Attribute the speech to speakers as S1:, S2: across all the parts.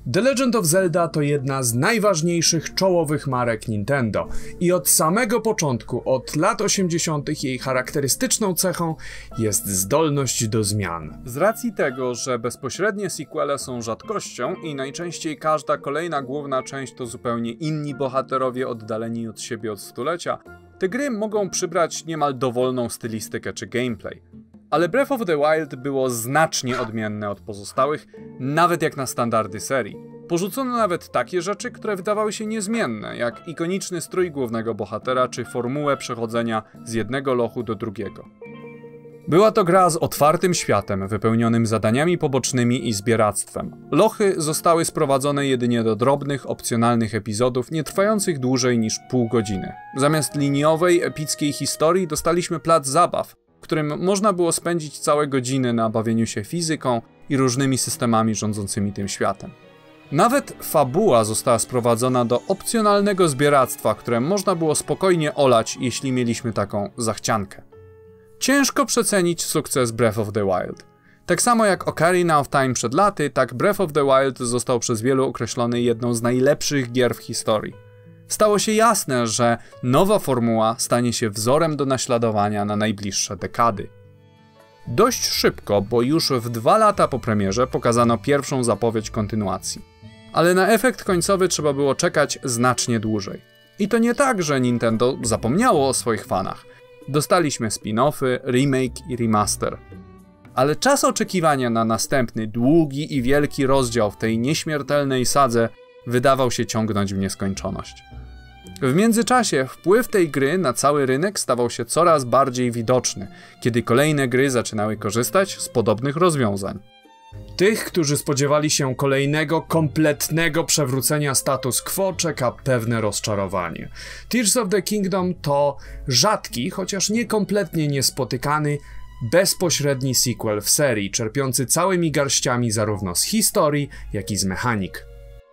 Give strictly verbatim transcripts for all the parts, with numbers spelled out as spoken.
S1: The Legend of Zelda to jedna z najważniejszych czołowych marek Nintendo i od samego początku, od lat osiemdziesiątych jej charakterystyczną cechą jest zdolność do zmian.
S2: Z racji tego, że bezpośrednie sequele są rzadkością i najczęściej każda kolejna główna część to zupełnie inni bohaterowie oddaleni od siebie od stulecia, te gry mogą przybrać niemal dowolną stylistykę czy gameplay. Ale Breath of the Wild było znacznie odmienne od pozostałych, nawet jak na standardy serii. Porzucono nawet takie rzeczy, które wydawały się niezmienne, jak ikoniczny strój głównego bohatera czy formułę przechodzenia z jednego lochu do drugiego. Była to gra z otwartym światem, wypełnionym zadaniami pobocznymi i zbieractwem. Lochy zostały sprowadzone jedynie do drobnych, opcjonalnych epizodów, nie trwających dłużej niż pół godziny. Zamiast liniowej, epickiej historii dostaliśmy plac zabaw, w którym można było spędzić całe godziny na bawieniu się fizyką i różnymi systemami rządzącymi tym światem. Nawet fabuła została sprowadzona do opcjonalnego zbieractwa, które można było spokojnie olać, jeśli mieliśmy taką zachciankę. Ciężko przecenić sukces Breath of the Wild. Tak samo jak Ocarina of Time przed laty, tak Breath of the Wild został przez wielu określony jedną z najlepszych gier w historii. Stało się jasne, że nowa formuła stanie się wzorem do naśladowania na najbliższe dekady. Dość szybko, bo już w dwa lata po premierze pokazano pierwszą zapowiedź kontynuacji. Ale na efekt końcowy trzeba było czekać znacznie dłużej. I to nie tak, że Nintendo zapomniało o swoich fanach. Dostaliśmy spin-offy, remake i remaster. Ale czas oczekiwania na następny, długi i wielki rozdział w tej nieśmiertelnej sadze wydawał się ciągnąć w nieskończoność. W międzyczasie wpływ tej gry na cały rynek stawał się coraz bardziej widoczny, kiedy kolejne gry zaczynały korzystać z podobnych rozwiązań.
S1: Tych, którzy spodziewali się kolejnego, kompletnego przewrócenia status quo, czeka pewne rozczarowanie. Tears of the Kingdom to rzadki, chociaż niekompletnie niespotykany, bezpośredni sequel w serii, czerpiący całymi garściami zarówno z historii, jak i z mechanik.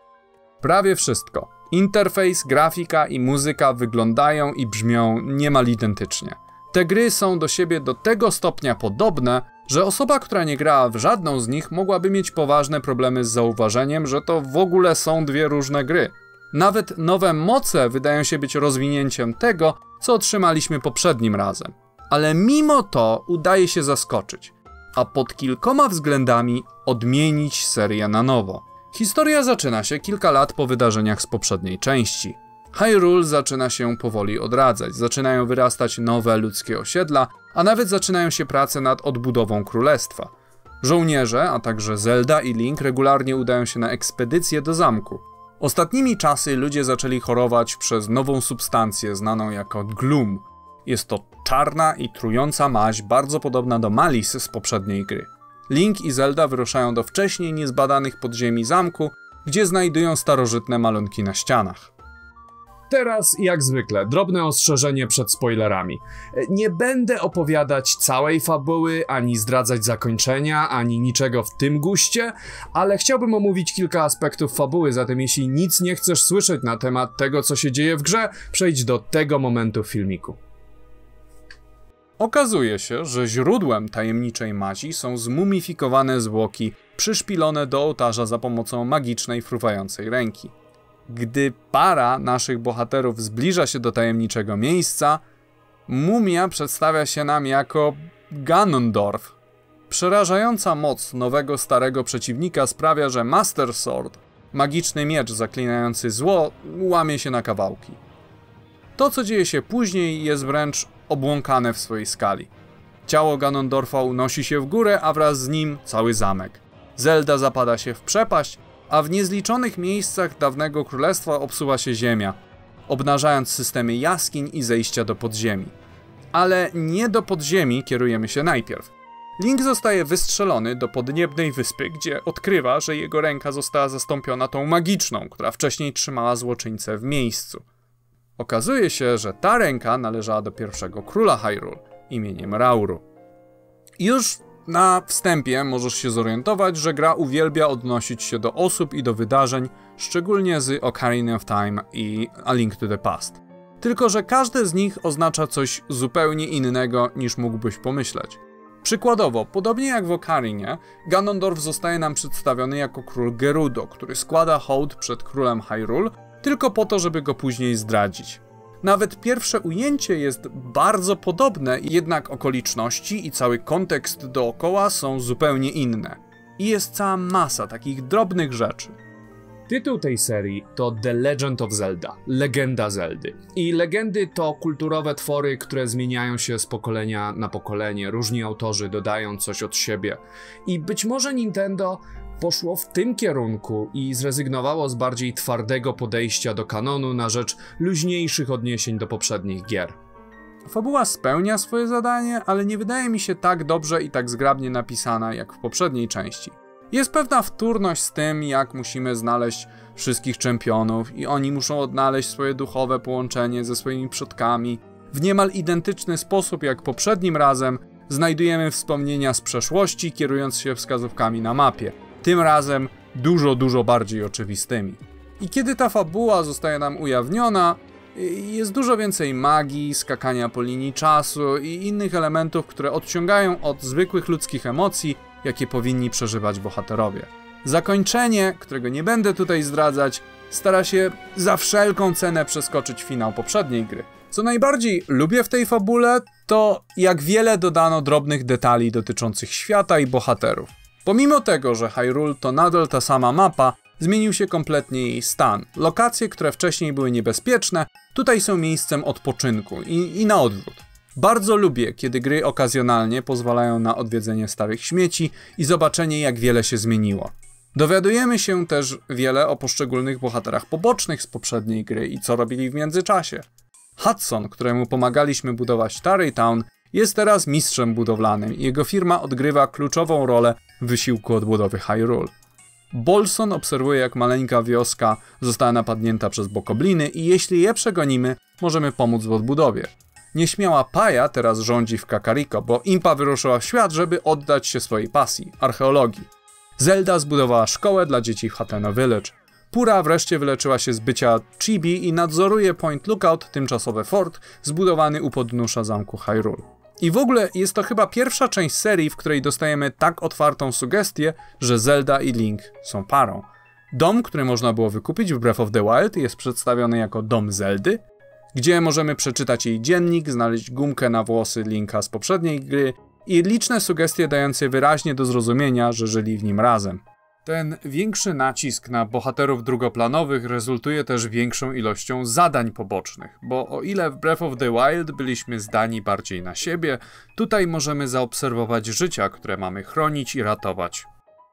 S2: Prawie wszystko. Interfejs, grafika i muzyka wyglądają i brzmią niemal identycznie. Te gry są do siebie do tego stopnia podobne, że osoba, która nie grała w żadną z nich, mogłaby mieć poważne problemy z zauważeniem, że to w ogóle są dwie różne gry. Nawet nowe moce wydają się być rozwinięciem tego, co otrzymaliśmy poprzednim razem. Ale mimo to udaje się zaskoczyć, a pod kilkoma względami odmienić serię na nowo. Historia zaczyna się kilka lat po wydarzeniach z poprzedniej części. Hyrule zaczyna się powoli odradzać, zaczynają wyrastać nowe ludzkie osiedla, a nawet zaczynają się prace nad odbudową królestwa. Żołnierze, a także Zelda i Link regularnie udają się na ekspedycje do zamku. Ostatnimi czasy ludzie zaczęli chorować przez nową substancję znaną jako Gloom. Jest to czarna i trująca maź, bardzo podobna do Malice z poprzedniej gry. Link i Zelda wyruszają do wcześniej niezbadanych podziemi zamku, gdzie znajdują starożytne malunki na ścianach.
S1: Teraz, jak zwykle, drobne ostrzeżenie przed spoilerami. Nie będę opowiadać całej fabuły, ani zdradzać zakończenia, ani niczego w tym guście, ale chciałbym omówić kilka aspektów fabuły, zatem jeśli nic nie chcesz słyszeć na temat tego, co się dzieje w grze, przejdź do tego momentu w filmiku.
S2: Okazuje się, że źródłem tajemniczej mazi są zmumifikowane zwłoki przyszpilone do ołtarza za pomocą magicznej, fruwającej ręki. Gdy para naszych bohaterów zbliża się do tajemniczego miejsca, mumia przedstawia się nam jako Ganondorf. Przerażająca moc nowego starego przeciwnika sprawia, że Master Sword, magiczny miecz zaklinający zło, łamie się na kawałki. To, co dzieje się później, jest wręcz obłąkane w swojej skali. Ciało Ganondorfa unosi się w górę, a wraz z nim cały zamek. Zelda zapada się w przepaść, a w niezliczonych miejscach dawnego królestwa obsuwa się ziemia, obnażając systemy jaskiń i zejścia do podziemi. Ale nie do podziemi kierujemy się najpierw. Link zostaje wystrzelony do podniebnej wyspy, gdzie odkrywa, że jego ręka została zastąpiona tą magiczną, która wcześniej trzymała złoczyńcę w miejscu. Okazuje się, że ta ręka należała do pierwszego króla Hyrule, imieniem Rauru. Już na wstępie możesz się zorientować, że gra uwielbia odnosić się do osób i do wydarzeń, szczególnie z Ocarina of Time i A Link to the Past. Tylko że każde z nich oznacza coś zupełnie innego niż mógłbyś pomyśleć. Przykładowo, podobnie jak w Okarinie, Ganondorf zostaje nam przedstawiony jako król Gerudo, który składa hołd przed królem Hyrule, tylko po to, żeby go później zdradzić. Nawet pierwsze ujęcie jest bardzo podobne, jednak okoliczności i cały kontekst dookoła są zupełnie inne. I jest cała masa takich drobnych rzeczy.
S1: Tytuł tej serii to The Legend of Zelda, Legenda Zeldy. I legendy to kulturowe twory, które zmieniają się z pokolenia na pokolenie, różni autorzy dodają coś od siebie. I być może Nintendo poszło w tym kierunku i zrezygnowało z bardziej twardego podejścia do kanonu na rzecz luźniejszych odniesień do poprzednich gier.
S2: Fabuła spełnia swoje zadanie, ale nie wydaje mi się tak dobrze i tak zgrabnie napisana jak w poprzedniej części. Jest pewna wtórność z tym, jak musimy znaleźć wszystkich czempionów i oni muszą odnaleźć swoje duchowe połączenie ze swoimi przodkami. W niemal identyczny sposób jak poprzednim razem znajdujemy wspomnienia z przeszłości, kierując się wskazówkami na mapie. Tym razem dużo, dużo bardziej oczywistymi. I kiedy ta fabuła zostaje nam ujawniona, jest dużo więcej magii, skakania po linii czasu i innych elementów, które odciągają od zwykłych ludzkich emocji, jakie powinni przeżywać bohaterowie. Zakończenie, którego nie będę tutaj zdradzać, stara się za wszelką cenę przeskoczyć finał poprzedniej gry. Co najbardziej lubię w tej fabule, to jak wiele dodano drobnych detali dotyczących świata i bohaterów. Pomimo tego, że Hyrule to nadal ta sama mapa, zmienił się kompletnie jej stan. Lokacje, które wcześniej były niebezpieczne, tutaj są miejscem odpoczynku i, i na odwrót. Bardzo lubię, kiedy gry okazjonalnie pozwalają na odwiedzenie starych śmieci i zobaczenie, jak wiele się zmieniło. Dowiadujemy się też wiele o poszczególnych bohaterach pobocznych z poprzedniej gry i co robili w międzyczasie. Hudson, któremu pomagaliśmy budować Tarrey Town, jest teraz mistrzem budowlanym i jego firma odgrywa kluczową rolę w wysiłku odbudowy Hyrule. Bolson obserwuje, jak maleńka wioska została napadnięta przez bokobliny i jeśli je przegonimy, możemy pomóc w odbudowie. Nieśmiała Paja teraz rządzi w Kakariko, bo Impa wyruszyła w świat, żeby oddać się swojej pasji, archeologii. Zelda zbudowała szkołę dla dzieci w Hateno Village. Pura wreszcie wyleczyła się z bycia chibi i nadzoruje Point Lookout, tymczasowy fort, zbudowany u podnóża zamku Hyrule. I w ogóle jest to chyba pierwsza część serii, w której dostajemy tak otwartą sugestię, że Zelda i Link są parą. Dom, który można było wykupić w Breath of the Wild, jest przedstawiony jako dom Zeldy, gdzie możemy przeczytać jej dziennik, znaleźć gumkę na włosy Linka z poprzedniej gry i liczne sugestie dające wyraźnie do zrozumienia, że żyli w nim razem. Ten większy nacisk na bohaterów drugoplanowych rezultuje też większą ilością zadań pobocznych, bo o ile w Breath of the Wild byliśmy zdani bardziej na siebie, tutaj możemy zaobserwować życia, które mamy chronić i ratować.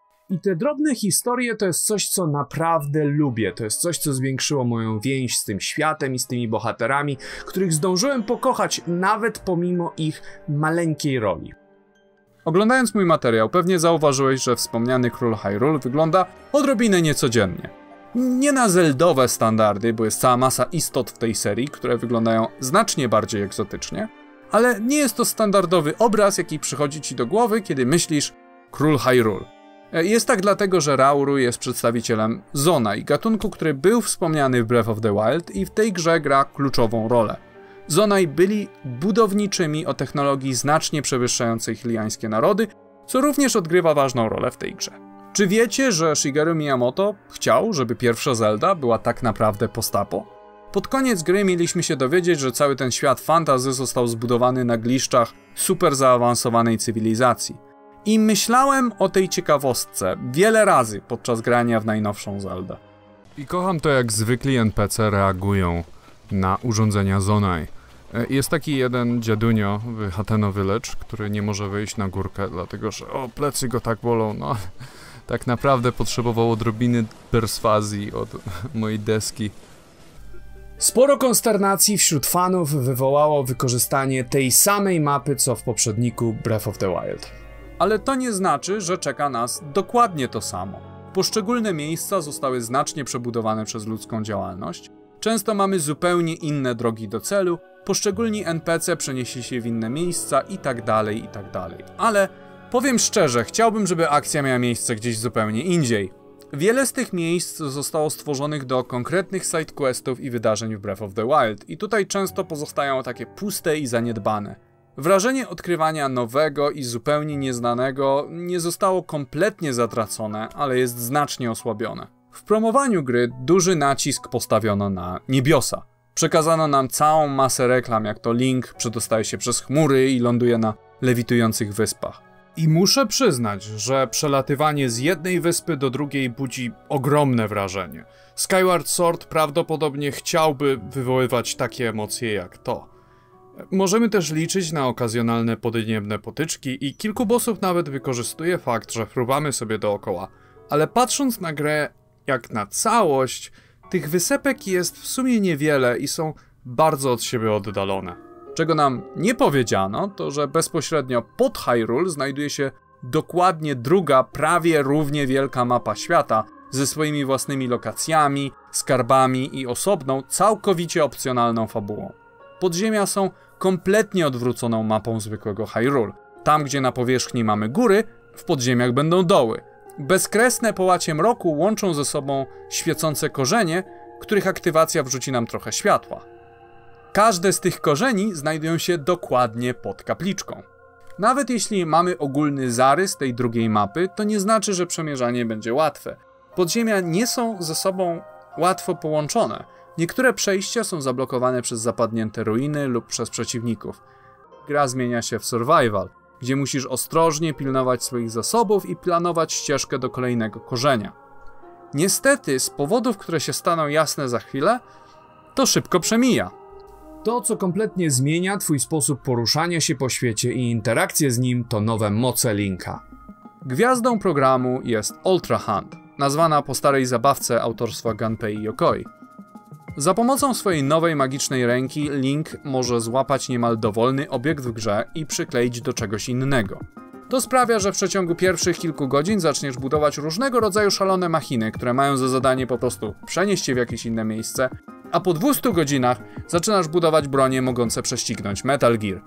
S1: I te drobne historie to jest coś, co naprawdę lubię. To jest coś, co zwiększyło moją więź z tym światem i z tymi bohaterami, których zdążyłem pokochać nawet pomimo ich maleńkiej roli.
S2: Oglądając mój materiał, pewnie zauważyłeś, że wspomniany król Hyrule wygląda odrobinę niecodziennie. Nie na zeldowe standardy, bo jest cała masa istot w tej serii, które wyglądają znacznie bardziej egzotycznie, ale nie jest to standardowy obraz, jaki przychodzi ci do głowy, kiedy myślisz król Hyrule. Jest tak dlatego, że Rauru jest przedstawicielem Zonai, gatunku, który był wspomniany w Breath of the Wild i w tej grze gra kluczową rolę. Zonai byli budowniczymi o technologii znacznie przewyższającej chiliańskie narody, co również odgrywa ważną rolę w tej grze. Czy wiecie, że Shigeru Miyamoto chciał, żeby pierwsza Zelda była tak naprawdę post-apo? Pod koniec gry mieliśmy się dowiedzieć, że cały ten świat fantasy został zbudowany na gliszczach super zaawansowanej cywilizacji. I myślałem o tej ciekawostce wiele razy podczas grania w najnowszą Zeldę.
S3: I kocham to, jak zwykli N P C reagują na urządzenia Zonai. Jest taki jeden dziadunio w Hateno Village, który nie może wyjść na górkę, dlatego że o, plecy go tak bolą, no. Tak naprawdę potrzebował odrobiny perswazji od mojej deski.
S1: Sporo konsternacji wśród fanów wywołało wykorzystanie tej samej mapy, co w poprzedniku Breath of the Wild.
S2: Ale to nie znaczy, że czeka nas dokładnie to samo. Poszczególne miejsca zostały znacznie przebudowane przez ludzką działalność. Często mamy zupełnie inne drogi do celu, poszczególni N P C przenieśli się w inne miejsca i tak dalej, i tak dalej. Ale powiem szczerze, chciałbym, żeby akcja miała miejsce gdzieś zupełnie indziej. Wiele z tych miejsc zostało stworzonych do konkretnych sidequestów i wydarzeń w Breath of the Wild i tutaj często pozostają takie puste i zaniedbane. Wrażenie odkrywania nowego i zupełnie nieznanego nie zostało kompletnie zatracone, ale jest znacznie osłabione. W promowaniu gry duży nacisk postawiono na niebiosa. Przekazano nam całą masę reklam, jak to Link przedostaje się przez chmury i ląduje na lewitujących wyspach.
S3: I muszę przyznać, że przelatywanie z jednej wyspy do drugiej budzi ogromne wrażenie. Skyward Sword prawdopodobnie chciałby wywoływać takie emocje jak to. Możemy też liczyć na okazjonalne podniebne potyczki i kilku bossów nawet wykorzystuje fakt, że fruwamy sobie dookoła. Ale patrząc na grę jak na całość, tych wysepek jest w sumie niewiele i są bardzo od siebie oddalone.
S2: Czego nam nie powiedziano, to że bezpośrednio pod Hyrule znajduje się dokładnie druga, prawie równie wielka mapa świata, ze swoimi własnymi lokacjami, skarbami i osobną, całkowicie opcjonalną fabułą. Podziemia są kompletnie odwróconą mapą zwykłego Hyrule. Tam, gdzie na powierzchni mamy góry, w podziemiach będą doły. Bezkresne połacie mroku łączą ze sobą świecące korzenie, których aktywacja wrzuci nam trochę światła. Każde z tych korzeni znajdują się dokładnie pod kapliczką. Nawet jeśli mamy ogólny zarys tej drugiej mapy, to nie znaczy, że przemierzanie będzie łatwe. Podziemia nie są ze sobą łatwo połączone. Niektóre przejścia są zablokowane przez zapadnięte ruiny lub przez przeciwników. Gra zmienia się w survival, gdzie musisz ostrożnie pilnować swoich zasobów i planować ścieżkę do kolejnego korzenia. Niestety, z powodów, które się staną jasne za chwilę, to szybko przemija.
S1: To, co kompletnie zmienia twój sposób poruszania się po świecie i interakcje z nim, to nowe moce Linka.
S2: Gwiazdą programu jest Ultra Hand, nazwana po starej zabawce autorstwa Gunpei Yokoi. Za pomocą swojej nowej magicznej ręki Link może złapać niemal dowolny obiekt w grze i przykleić do czegoś innego. To sprawia, że w przeciągu pierwszych kilku godzin zaczniesz budować różnego rodzaju szalone machiny, które mają za zadanie po prostu przenieść cię w jakieś inne miejsce, a po dwustu godzinach zaczynasz budować bronie mogące prześcignąć Metal Gear.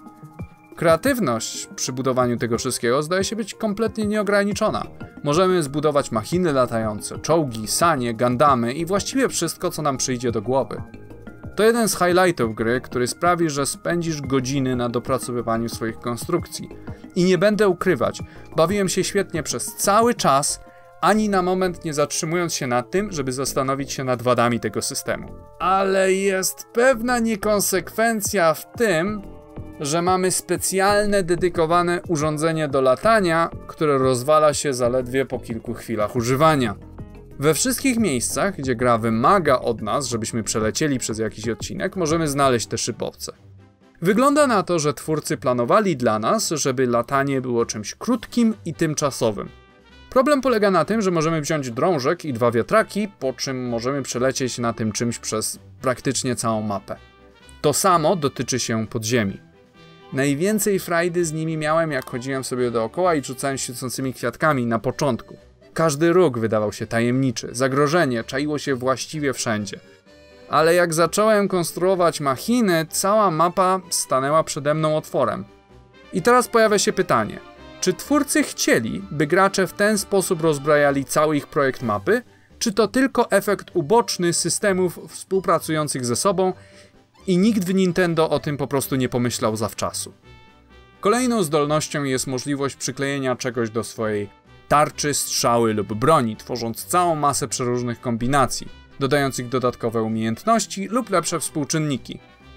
S2: Kreatywność przy budowaniu tego wszystkiego zdaje się być kompletnie nieograniczona. Możemy zbudować machiny latające, czołgi, sanie, gundamy i właściwie wszystko, co nam przyjdzie do głowy. To jeden z highlightów gry, który sprawi, że spędzisz godziny na dopracowywaniu swoich konstrukcji. I nie będę ukrywać, bawiłem się świetnie przez cały czas, ani na moment nie zatrzymując się nad tym, żeby zastanowić się nad wadami tego systemu. Ale jest pewna niekonsekwencja w tym, że mamy specjalne, dedykowane urządzenie do latania, które rozwala się zaledwie po kilku chwilach używania. We wszystkich miejscach, gdzie gra wymaga od nas, żebyśmy przelecieli przez jakiś odcinek, możemy znaleźć te szybowce. Wygląda na to, że twórcy planowali dla nas, żeby latanie było czymś krótkim i tymczasowym. Problem polega na tym, że możemy wziąć drążek i dwa wiatraki, po czym możemy przelecieć na tym czymś przez praktycznie całą mapę. To samo dotyczy się podziemi. Najwięcej frajdy z nimi miałem, jak chodziłem sobie dookoła i rzucałem świecącymi kwiatkami na początku. Każdy róg wydawał się tajemniczy, zagrożenie czaiło się właściwie wszędzie. Ale jak zacząłem konstruować machiny, cała mapa stanęła przede mną otworem. I teraz pojawia się pytanie, czy twórcy chcieli, by gracze w ten sposób rozbrajali cały ich projekt mapy, czy to tylko efekt uboczny systemów współpracujących ze sobą i nikt w Nintendo o tym po prostu nie pomyślał zawczasu. Kolejną zdolnością jest możliwość przyklejenia czegoś do swojej tarczy, strzały lub broni, tworząc całą masę przeróżnych kombinacji, dodających dodatkowe umiejętności lub lepsze współczynniki.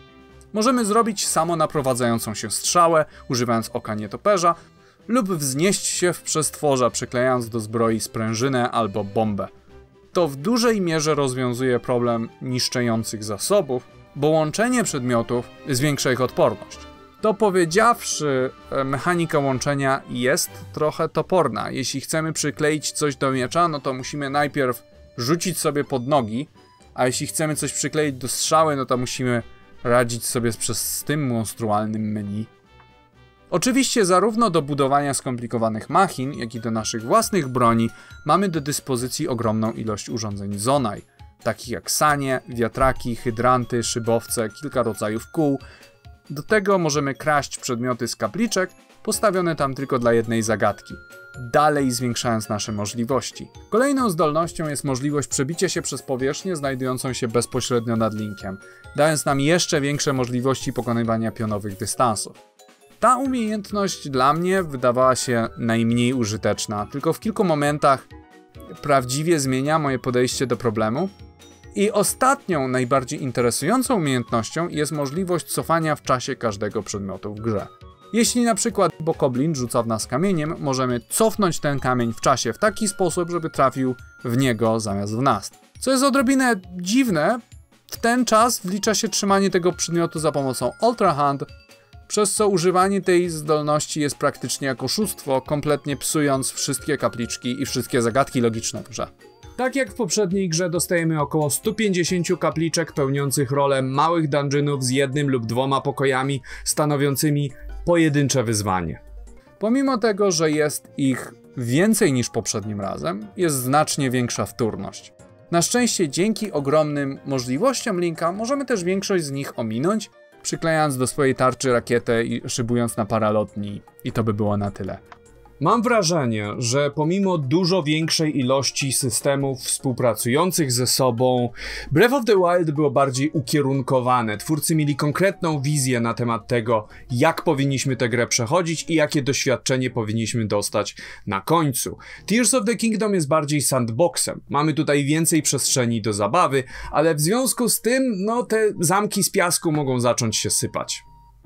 S2: Możemy zrobić samonaprowadzającą się strzałę, używając oka nietoperza, lub wznieść się w przestworza, przyklejając do zbroi sprężynę albo bombę. To w dużej mierze rozwiązuje problem niszczących zasobów, bo łączenie przedmiotów zwiększa ich odporność. To powiedziawszy, mechanika łączenia jest trochę toporna. Jeśli chcemy przykleić coś do miecza, no to musimy najpierw rzucić sobie pod nogi, a jeśli chcemy coś przykleić do strzały, no to musimy radzić sobie przez tym monstrualnym menu. Oczywiście zarówno do budowania skomplikowanych machin, jak i do naszych własnych broni mamy do dyspozycji ogromną ilość urządzeń Zonai, takich jak sanie, wiatraki, hydranty, szybowce, kilka rodzajów kół. Do tego możemy kraść przedmioty z kapliczek, postawione tam tylko dla jednej zagadki, dalej zwiększając nasze możliwości. Kolejną zdolnością jest możliwość przebicia się przez powierzchnię znajdującą się bezpośrednio nad Linkiem, dając nam jeszcze większe możliwości pokonywania pionowych dystansów. Ta umiejętność dla mnie wydawała się najmniej użyteczna, tylko w kilku momentach prawdziwie zmienia moje podejście do problemu. I ostatnią, najbardziej interesującą umiejętnością jest możliwość cofania w czasie każdego przedmiotu w grze. Jeśli na przykład bokoblin rzuca w nas kamieniem, możemy cofnąć ten kamień w czasie w taki sposób, żeby trafił w niego zamiast w nas. Co jest odrobinę dziwne, w ten czas wlicza się trzymanie tego przedmiotu za pomocą Ultra Hand, przez co używanie tej zdolności jest praktycznie jak oszustwo, kompletnie psując wszystkie kapliczki i wszystkie zagadki logiczne w grze.
S1: Tak jak w poprzedniej grze dostajemy około sto pięćdziesiąt kapliczek pełniących rolę małych dungeonów z jednym lub dwoma pokojami stanowiącymi pojedyncze wyzwanie.
S2: Pomimo tego, że jest ich więcej niż poprzednim razem, jest znacznie większa wtórność. Na szczęście dzięki ogromnym możliwościom Linka możemy też większość z nich ominąć, przyklejając do swojej tarczy rakietę i szybując na paralotni, i to by było na tyle.
S1: Mam wrażenie, że pomimo dużo większej ilości systemów współpracujących ze sobą, Breath of the Wild było bardziej ukierunkowane. Twórcy mieli konkretną wizję na temat tego, jak powinniśmy tę grę przechodzić i jakie doświadczenie powinniśmy dostać na końcu. Tears of the Kingdom jest bardziej sandboxem. Mamy tutaj więcej przestrzeni do zabawy, ale w związku z tym, no te zamki z piasku mogą zacząć się sypać.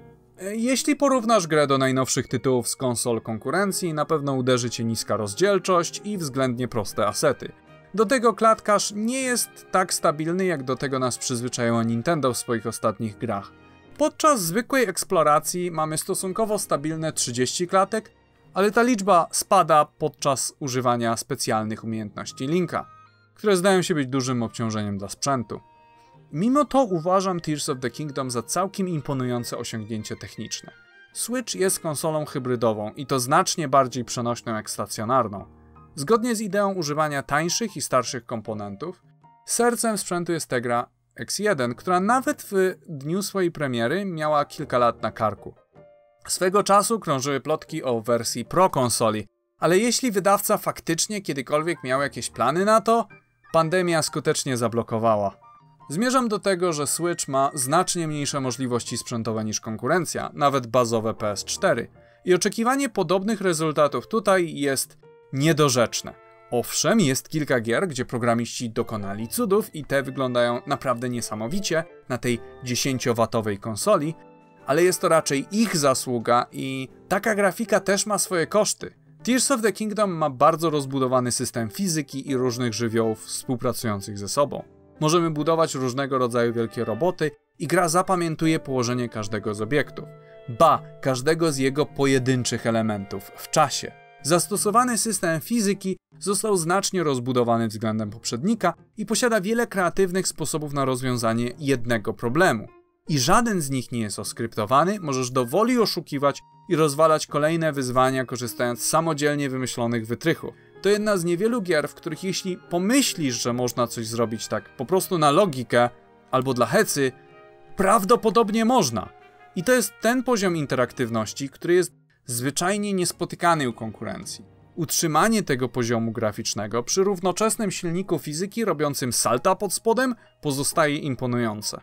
S2: Jeśli porównasz grę do najnowszych tytułów z konsol konkurencji, na pewno uderzy cię niska rozdzielczość i względnie proste asety. Do tego klatkarz nie jest tak stabilny, jak do tego nas przyzwyczaiło Nintendo w swoich ostatnich grach. Podczas zwykłej eksploracji mamy stosunkowo stabilne trzydzieści klatek, ale ta liczba spada podczas używania specjalnych umiejętności Linka, które zdają się być dużym obciążeniem dla sprzętu. Mimo to uważam Tears of the Kingdom za całkiem imponujące osiągnięcie techniczne. Switch jest konsolą hybrydową i to znacznie bardziej przenośną jak stacjonarną. Zgodnie z ideą używania tańszych i starszych komponentów, sercem sprzętu jest Tegra X jeden, która nawet w dniu swojej premiery miała kilka lat na karku. Swego czasu krążyły plotki o wersji Pro konsoli, ale jeśli wydawca faktycznie kiedykolwiek miał jakieś plany na to, pandemia skutecznie zablokowała. Zmierzam do tego, że Switch ma znacznie mniejsze możliwości sprzętowe niż konkurencja, nawet bazowe P S cztery. I oczekiwanie podobnych rezultatów tutaj jest niedorzeczne. Owszem, jest kilka gier, gdzie programiści dokonali cudów i te wyglądają naprawdę niesamowicie na tej dziesięciowatowej konsoli, ale jest to raczej ich zasługa i taka grafika też ma swoje koszty. Tears of the Kingdom ma bardzo rozbudowany system fizyki i różnych żywiołów współpracujących ze sobą. Możemy budować różnego rodzaju wielkie roboty i gra zapamiętuje położenie każdego z obiektów. Ba, każdego z jego pojedynczych elementów w czasie. Zastosowany system fizyki został znacznie rozbudowany względem poprzednika i posiada wiele kreatywnych sposobów na rozwiązanie jednego problemu. I żaden z nich nie jest oskryptowany, możesz dowoli oszukiwać i rozwalać kolejne wyzwania, korzystając z samodzielnie wymyślonych wytrychów. To jedna z niewielu gier, w których jeśli pomyślisz, że można coś zrobić tak po prostu na logikę albo dla hecy, prawdopodobnie można. I to jest ten poziom interaktywności, który jest zwyczajnie niespotykany u konkurencji. Utrzymanie tego poziomu graficznego przy równoczesnym silniku fizyki robiącym salta pod spodem pozostaje imponujące.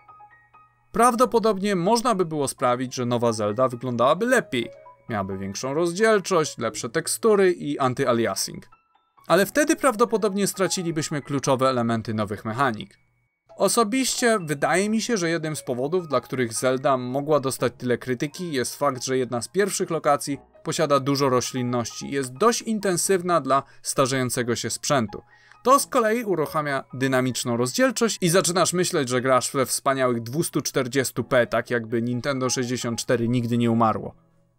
S2: Prawdopodobnie można by było sprawić, że nowa Zelda wyglądałaby lepiej. Miałaby większą rozdzielczość, lepsze tekstury i anty-aliasing. Ale wtedy prawdopodobnie stracilibyśmy kluczowe elementy nowych mechanik. Osobiście wydaje mi się, że jednym z powodów, dla których Zelda mogła dostać tyle krytyki, jest fakt, że jedna z pierwszych lokacji posiada dużo roślinności i jest dość intensywna dla starzejącego się sprzętu. To z kolei uruchamia dynamiczną rozdzielczość i zaczynasz myśleć, że grasz we wspaniałych dwieście czterdzieści p, tak jakby Nintendo sześćdziesiąt cztery nigdy nie umarło.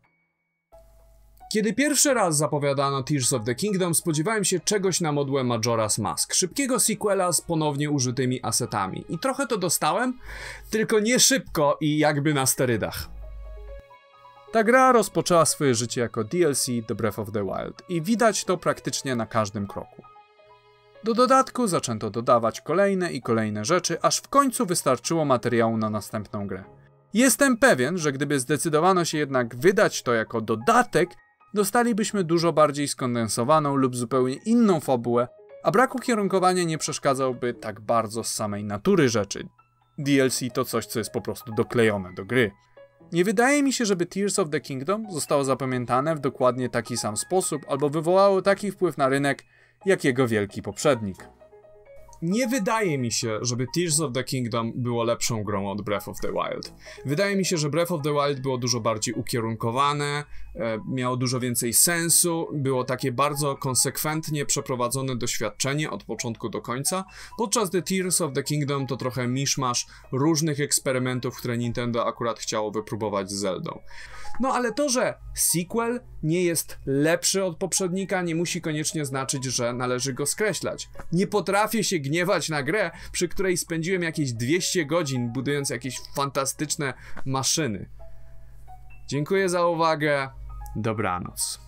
S1: Kiedy pierwszy raz zapowiadano Tears of the Kingdom, spodziewałem się czegoś na modłę Majora's Mask, szybkiego sequela z ponownie użytymi asetami. I trochę to dostałem, tylko nie szybko i jakby na sterydach.
S2: Ta gra rozpoczęła swoje życie jako D L C do Breath of the Wild i widać to praktycznie na każdym kroku. Do dodatku zaczęto dodawać kolejne i kolejne rzeczy, aż w końcu wystarczyło materiału na następną grę. Jestem pewien, że gdyby zdecydowano się jednak wydać to jako dodatek, dostalibyśmy dużo bardziej skondensowaną lub zupełnie inną fabułę, a brak ukierunkowania nie przeszkadzałby tak bardzo z samej natury rzeczy. D L C to coś, co jest po prostu doklejone do gry. Nie wydaje mi się, żeby Tears of the Kingdom zostało zapamiętane w dokładnie taki sam sposób, albo wywołało taki wpływ na rynek, jak jego wielki poprzednik.
S1: Nie wydaje mi się, żeby Tears of the Kingdom było lepszą grą od Breath of the Wild. Wydaje mi się, że Breath of the Wild było dużo bardziej ukierunkowane, e, miało dużo więcej sensu, było takie bardzo konsekwentnie przeprowadzone doświadczenie od początku do końca, podczas gdy Tears of the Kingdom to trochę miszmasz różnych eksperymentów, które Nintendo akurat chciało wypróbować z Zeldą. No ale to, że sequel nie jest lepszy od poprzednika, nie musi koniecznie znaczyć, że należy go skreślać. Nie potrafię się gniewać na grę, przy której spędziłem jakieś dwieście godzin budując jakieś fantastyczne maszyny. Dziękuję za uwagę. Dobranoc.